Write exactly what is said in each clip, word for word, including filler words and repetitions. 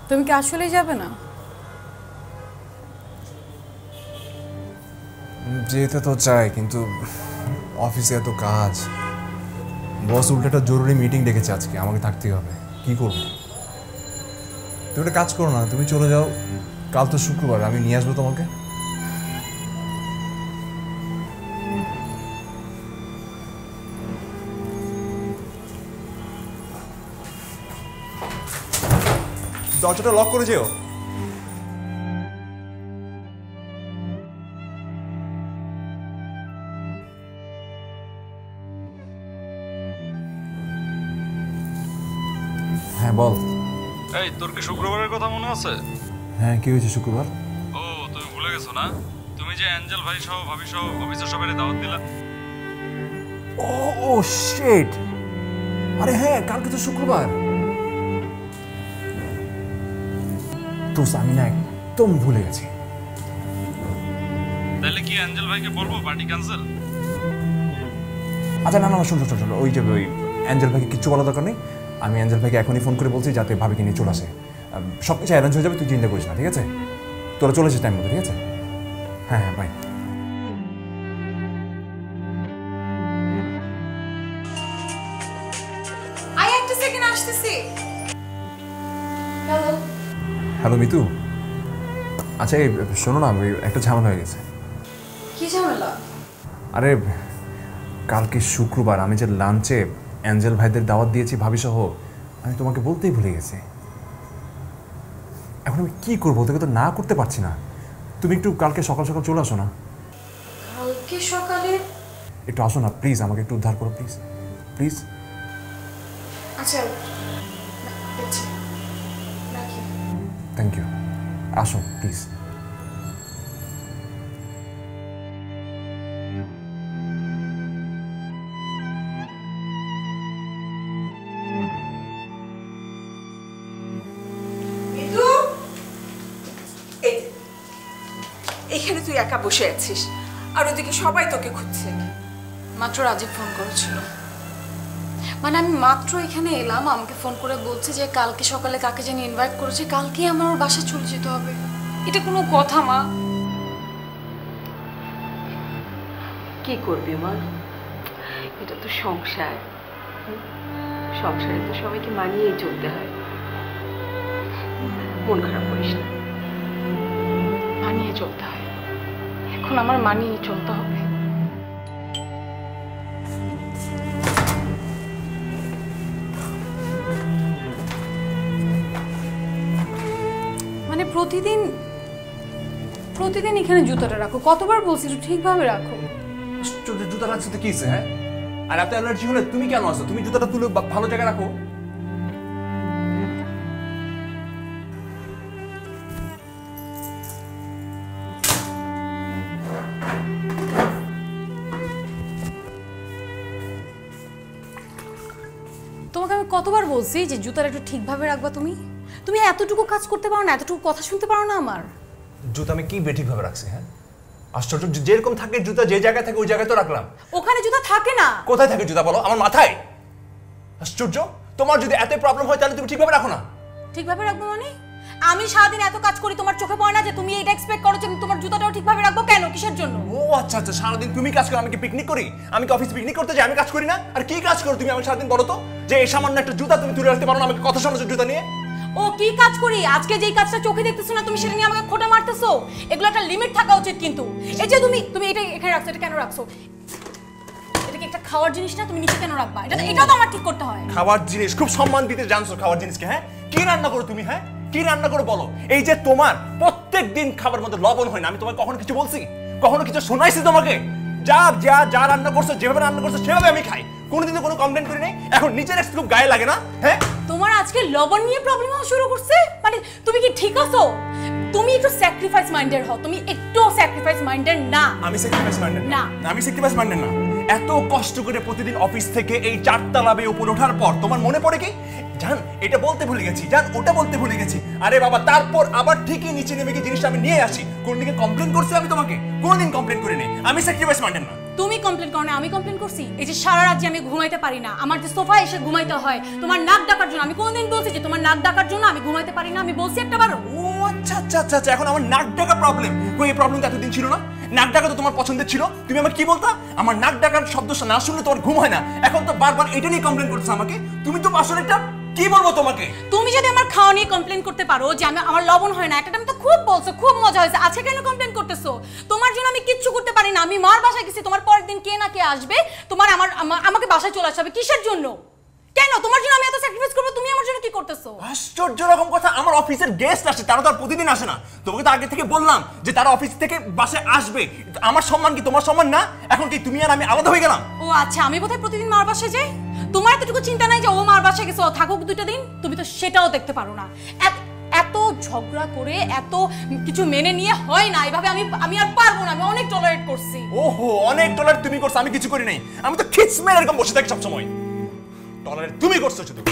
তুমি কি আসলেই যাবে না? যেতে তো চাই, কিন্তু অফিসে এত কাজ। বস উল্টো একটা জরুরি মিটিং ডেকেছে আজকে, আমাকে থাকতেই হবে। কি করবো? তুমি একটা কাজ করো না, তুমি চলে যাও। কাল তো শুক্রবার, আমি নিয়ে আসবো তোমাকে। দরজাটা লক করে যেও। হ্যাঁ বল। এই তোর কি শুক্রবারের কথা মনে আছে? হ্যাঁ, কি হয়েছে শুক্রবার? ও তুমি ভুলে গেছো না? তুমি যে অ্যাঞ্জেল ভাই সহ ভাবি সহ অফিসের সবাই দাওয়াত দিলা। ও ও শিট, আরে হ্যাঁ কালকে তো শুক্রবার। তো আমি না একদম ভুলে গেছি। তাহলে কি অ্যাঞ্জেল ভাইকে বলবো পার্টি ক্যান্সেল? আচ্ছা না না শোনো শোনো শোনো ওই যে ওই অ্যাঞ্জেল ভাইকে কিচ্ছু বলা দরকার নেই। আমি অ্যাঞ্জেল ভাইকে এখনই ফোন করে বলছি যাতে ভাবিকে নিয়ে চলে আসে। সব কিছু অ্যারেঞ্জ হয়ে যাবে, তুই চিন্তা করিস না, ঠিক আছে? তোরা চলে আসিস টাইম মতো, ঠিক আছে? হ্যাঁ হ্যাঁ বাই। আই একটা সেকেন্ড আসতেছি। Hello hello Mitu. আচ্ছা এই শোনো না, একটা ঝামেলা হয়ে গেছে। কি ঝামেলা? আরে কালকে শুক্রবার, আমি যে লাঞ্চে অ্যাঞ্জেল ভাইদের দাওয়াত দিয়েছি ভাবিসহ, আমি তোমাকে বলতেই ভুলে গেছি। এখন আমি কি করবো? তোকে তো না করতে পারছি না। তুমি একটু কালকে সকাল সকাল চলে আসো না। কালকে সকালে? একটু আসো না প্লিজ, আমাকে একটু উদ্ধার করো প্লিজ প্লিজ। আচ্ছা দেখছি, রাখি। থ্যাংক ইউ, আসো প্লিজ। এখানে তুই একা বসে আছিস আর ওদিকে সবাই তোকে খুঁজছে। মাত্র রাজীব ফোন করেছিল, মানে আমি মাত্র এখানে এলাম, আমাকে ফোন করে বলছে যে কালকে সকালে কাকে যেন ইনভাইট করেছে, কালকে আমার ওর বাসায় চলে যেতে হবে। এটা কোনো কথা মা? কি করবি মা, এটা তো সংসার, সংসারে তো সবাইকে মানিয়েই চলতে হয়। মন খারাপ করিস না। মানিয়ে চলতে হয়, এখন আমার মানিয়ে চলতে হবে। মানে প্রতিদিন প্রতিদিন এখানে জুতাটা রাখো, কতবার বলছি একটু ঠিকভাবে রাখো। জুতা রাখছো তো কি হয়েছে? হ্যাঁ, আর এত অ্যালার্জি হলে তুমি কেন আসো? তুমি জুতাটা তুলে ভালো জায়গায় রাখো। তোমাকে আমি কতবার বলছি যে জুতাটা একটু ঠিকভাবে রাখবা। তুমি তুমি এতটুকু কাজ করতে পারো না, এতটুকু কথা শুনতে পারো না আমার? জুতা আমি কি বেঠিকভাবে রাখছি? হ্যাঁ, আশ্চর্য, যেরকম থাকে জুতা যে জায়গায় থাকে ওই জায়গায় তো রাখলাম। ওখানে জুতা থাকে না। কোথায় থাকে জুতা বলো? আমার মাথায়। আশ্চর্য, তোমার যদি এত প্রবলেম হয় তাহলে তুমি ঠিকভাবে রাখো না। ঠিকভাবে রাখবো মানে? আমি সারাদিন এত কাজ করি, তোমার চোখে পড়ে না যে তুমি এটা এক্সপেক্ট করো যে তোমার জুতাটাও ঠিকভাবে রাখবো? কেন, কিসের জন্য? ও আচ্ছা আচ্ছা, সারাদিন তুমি কাজ করো, আমি কি পিকনিক করি? আমি কি অফিস পিকনিক করতে যাই? আমি কাজ করি না? আর কি কাজ করো তুমি? আমি সারাদিন বলো তো, যে এই সামান্য একটা জুতা তুমি তুলে রাখতে পারো না? আমাকে কথা শোনাচ্ছো জুতা নিয়ে? ও কি কাজ করি? আজকে যেই কাজটা চোখে দেখতেছো না তুমি, সেটা নিয়ে আমাকে খোঁটা মারতেছো। এগুলো একটা লিমিট থাকা উচিত। কিন্তু এই যে তুমি তুমি এটা এখানে রাখছো, এটা কেন রাখছো? এটা কি একটা খাওয়ার জিনিস না? তুমি নিচে কেন রাখবা? এটা এটাও তো আমার ঠিক করতে হয়। খাবার জিনিস খুব সম্মান দিতে জানছো খাবার জিনিসকে? হ্যাঁ, কি রান্না করো তুমি? হ্যাঁ, কি রান্না করে বলো? এই যে তোমার প্রত্যেক দিন খাবার মধ্যে লবণ হয় না, আমি তোমাকে কখনো কিছু বলছি? কখনো কিছু শোনাইছি তোমাকে? যা যা যা রান্না করছো, যেভাবে রান্না করছো সেভাবে আমি খাই, কোনোদিন তো কোনো কমপ্লেইন করি নাই। এখন নিজের একটু খুব গায়ে লাগে না? হ্যাঁ, তোমার আজকে লবণ নিয়ে প্রবলেম হওয়া শুরু করছে? মানে তুমি কি ঠিক আছো? তুমি একটু স্যাক্রিফাইস মাইন্ডেড হও। তুমি একটু স্যাক্রিফাইস মাইন্ডেড না। আমি স্যাক্রিফাইস মাইন্ডেড না। আমি স্যাক্রিফাইস মাইন্ডেড না। এত কষ্ট করে প্রতিদিন অফিস থেকে এই চারতলা বেয়ে উপরে ওঠার পর তোমার মনে পড়ে কি জান এটা বলতে ভুলে গেছি, জান ওটা বলতে ভুলে গেছি। আরে বাবা, তারপর আবার ঠিকই নিচে নেমে গিয়ে জিনিসটা আমি নিয়ে আসি। কোনদিকে কমপ্লেইন করছি আমি তোমাকে? কোনদিন কমপ্লেইন করি নাই। আমি স্যাক্রিফাইস মাইন্ডেড না। তুমি কমপ্লেন করো না, আমি কমপ্লেন করছি? এই যে সারা রাত যে আমি ঘুমাইতে পারি না, আমার যে সোফায় এসে ঘুমাইতে হয় তোমার নাক ডাকার জন্য, আমি কোনদিন বলছি যে তোমার নাক ডাকার জন্য আমি ঘুমাইতে পারি না? আমি বলছি একটা বারো? ও আচ্ছা আচ্ছা আচ্ছা আচ্ছা, এখন আমার নাক ডাকা প্রবলেম। কই এই প্রবলেম তো এতদিন ছিল না? নাক ডাকা তো তোমার পছন্দের ছিল, তুমি আমাকে কি বলতা? আমার নাক ডাকার শব্দ না শুনলে তোমার ঘুম হয় না, এখন তো বারবার এটা নিয়ে কমপ্লেন করছো আমাকে। তুমি তো আসলে একটা কি বলবো তোমাকে? তুমি যদি আমার খাওয়া নিয়ে কমপ্লেন করতে পারো যে আমি আমার লবণ হয় না, একটা টাইম তো খুব বলছো, খুব মজা হয়েছে, আজকে কেন কমপ্লেন করতেছো? তোমার জন্য আমি কিচ্ছু করতে পারি না। আমি মার বাসায় গেছি, তোমার পরের দিন কে না কে আসবে, তোমার আমার আমাকে বাসায় চলে আসবে, কিসের জন্য? কেন তোমার জন্য আমি এত স্যাক্রিফাইস করব? তুমি আমার জন্য কি করতেছো? আশ্চর্য রকম কথা, আমার অফিসের গেস্ট আসে, তারা তো আর প্রতিদিন আসে না। তোমাকে তো আগে থেকে বললাম যে তারা অফিস থেকে বাসায় আসবে, আমার সম্মান কি তোমার সম্মান না? এখন কি তুমি আর আমি আলাদা হয়ে গেলাম? ও আচ্ছা, আমি বোধহয় প্রতিদিন মার বাসায় যাই। তোমার এতটুকু চিন্তা নাই যে ও মার বাসায় গেছে, ও থাকুক দুটো দিন? তুমি তো সেটাও দেখতে পারো না। এত ঝগড়া করে এত কিছু মেনে নিয়ে হয় না, এভাবে আমি আমি আর পারবো না। আমি অনেক টলারেট করছি। ওহো, অনেক টলারেট তুমি করছো, আমি কিছু করি নাই। আমি তো খিচ মেরে এরকম বসে থাকি সব সময়। টলারেট তুমি করছো শুধু।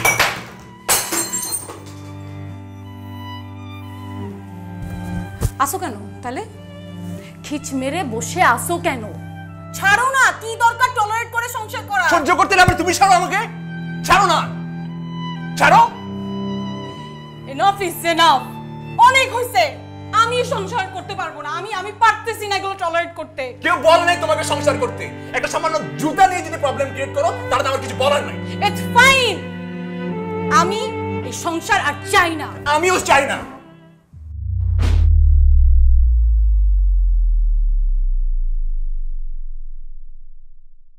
আসো কেন তাহলে? খিচ মেরে বসে আসো কেন? ছাড়ো না, কি দরকার টলারেট করে সংসার করা? সহ্য করতে না তুমি ছাড়ো আমাকে, ছাড়ো না, ছাড়ো। এনাফ ইজ এনাফ, অনেক হইছে। আমি সংসার করতে পারবো না, আমি আমি পারতেছি না এগুলো টলারেট করতে। কেউ বল নাই তোমাকে সংসার করতে। একটা সামান্য জুতা নিয়ে যদি প্রবলেম ক্রিয়েট করো তাহলে তো আমার কিছু বলার নাই। ইটস ফাইন, আমি এই সংসার আর চাই না। আমিও চাই না।